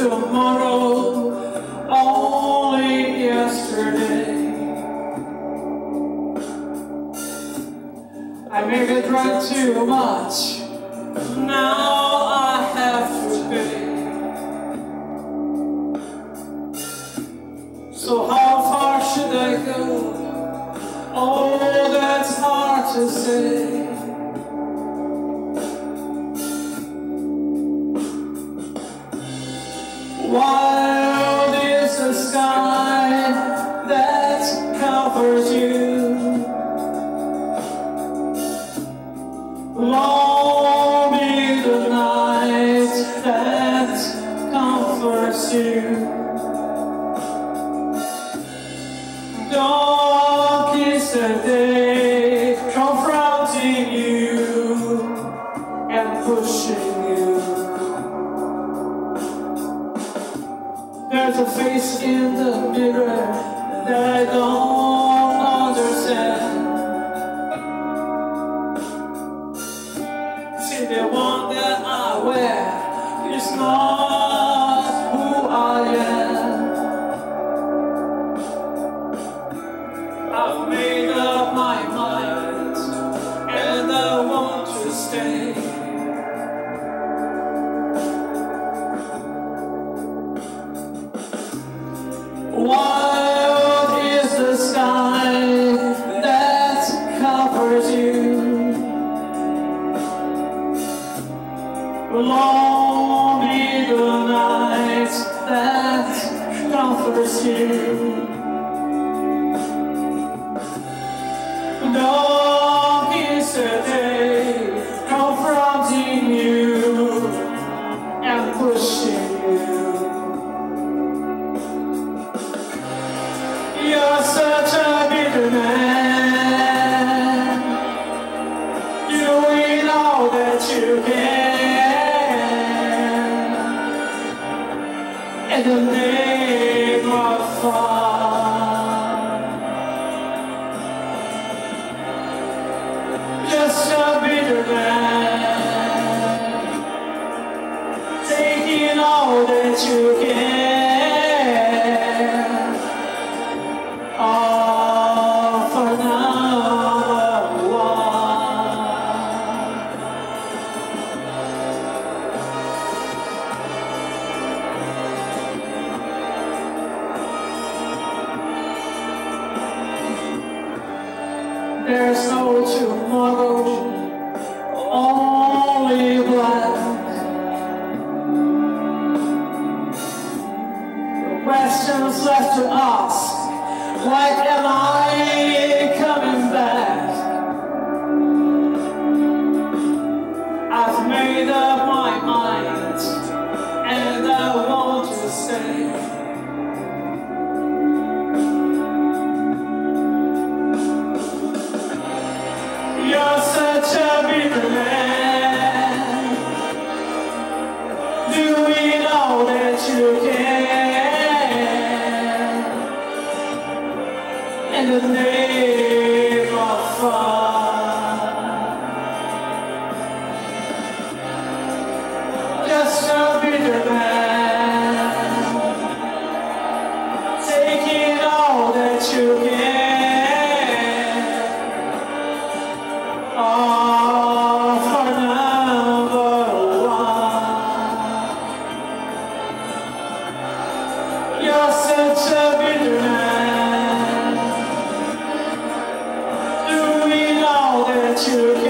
tomorrow, only yesterday. I make it drink too much, now I have to pay. So how far should I go? Oh, that's hard to say. Wild is the sky that covers you. Long be the night that comforts you. Dark is the day confronting you and pushing you. There's a face in the mirror that I don't understand. See, the one that I wear is not who I am. I've made up my mind and I want to stay. Wild is the sky that covers you. Long be the night that comforts you. Dark is the day confronting you and pushing you. You're such a bitter man, doing all that you can in the name of fun. Just a bitter man, taking all that you can. There's no tomorrow, only black. The questions left to ask, like am I coming back? I've made up my mind and I want to stay. You're such a bitter man, doing all that you can in the name of fun. Just a bitter man, taking all that you can. For number one, you're such a bitter man, doing all that you can.